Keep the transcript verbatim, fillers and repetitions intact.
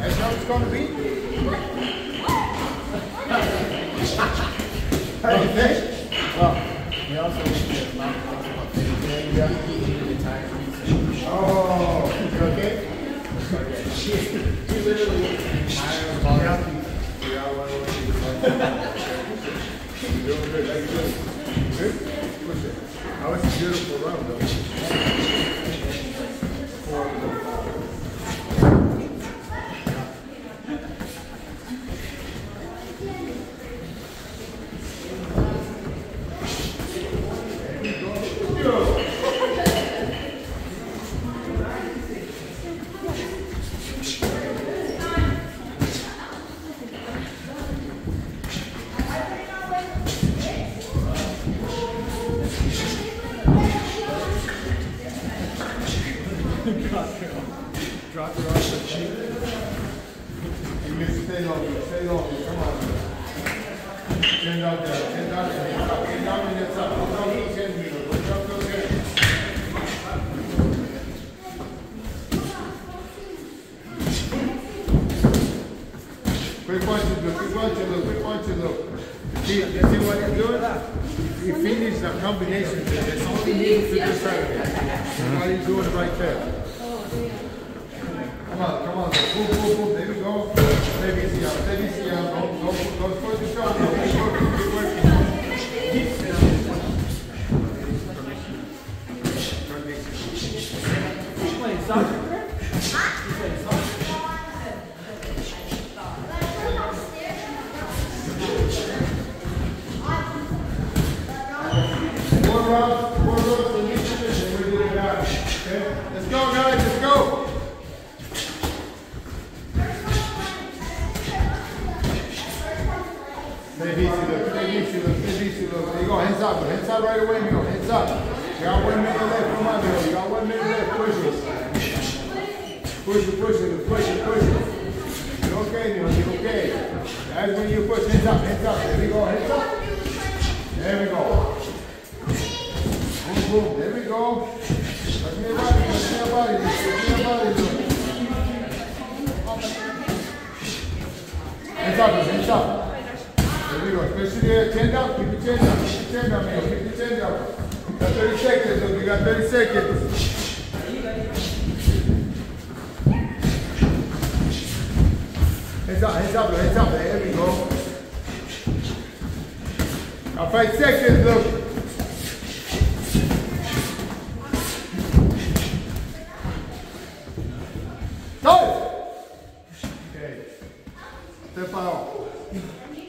That's how it's going to be. How do you think? Well, he also needs to mount the entire piece. Oh, you okay? Okay. She, she literally higher volume. Yeah, well, you're doing good. How you doing? Good? Push it. That was a beautiful run, though. Drop your arm to the cheek. You need to stay low, stay low. Come on. Chin down there, chin down there. Chin down in the top. Look down to the chin, Milo. Look down to the chin. Quick punches, look. Quick punches, look. Quick punches, look. See, you see what you're doing? You finish the combination. It's only needed to this side. That's what he's doing right there. Come on, come on. Boom, boom, boom. There we go. Stay easy out. Stay easy out. Go, go, go. Push the shot. Keep working. Keep working. You playing soccer? You playing soccer? Four rounds, four rounds in each position. We did it out. Okay? Let's go, guys. Let's go. Stay easy, look. Stay easy, look. Stay easy, look. There you go. Hands up. Hands up right away, Milo. Hands up. You got one minute left. Come on, Milo. You got one minute left. Push it. Push it, push it, push it, push it. You're okay, Milo. You're okay. That's when you push. Hands up, hands up. There we go. Hands up. There we go. Boom, boom. There we go. Touch me your body. Touch me your body. Touch me your body. Hands up, hands up. There we go. Especially there. Chin down. Keep your chin down. Keep your chin down, man. Keep your chin down. You got thirty seconds. Look, you got thirty seconds. Hands up, hands up, hands up. There we go. Now five seconds, look. Go! Okay. Step out.